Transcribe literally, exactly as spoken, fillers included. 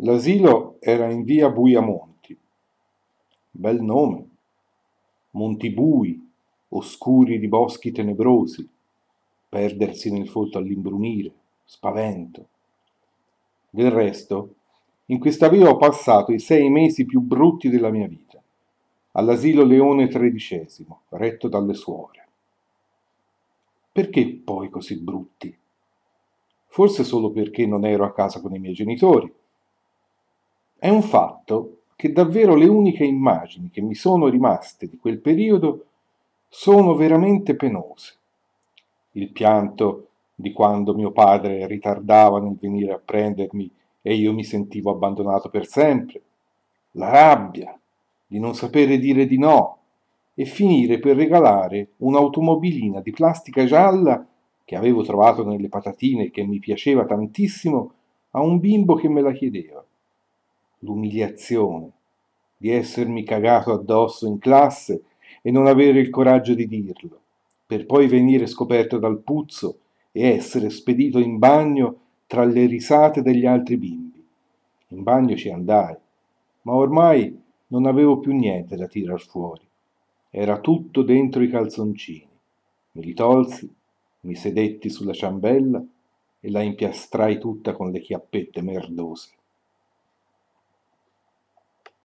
L'asilo era in via Buiamonti. Bel nome. Monti bui, oscuri di boschi tenebrosi, perdersi nel folto all'imbrunire, spavento. Del resto, in questa via ho passato i sei mesi più brutti della mia vita, all'asilo Leone tredicesimo, retto dalle suore. Perché poi così brutti? Forse solo perché non ero a casa con i miei genitori. È un fatto che davvero le uniche immagini che mi sono rimaste di quel periodo sono veramente penose. Il pianto di quando mio padre ritardava nel venire a prendermi e io mi sentivo abbandonato per sempre, la rabbia di non sapere dire di no e finire per regalare un'automobilina di plastica gialla che avevo trovato nelle patatine e che mi piaceva tantissimo a un bimbo che me la chiedeva. L'umiliazione di essermi cagato addosso in classe e non avere il coraggio di dirlo, per poi venire scoperto dal puzzo e essere spedito in bagno tra le risate degli altri bimbi. In bagno ci andai, ma ormai non avevo più niente da tirar fuori. Era tutto dentro i calzoncini. Me li tolsi, mi sedetti sulla ciambella e la impiastrai tutta con le chiappette merdose.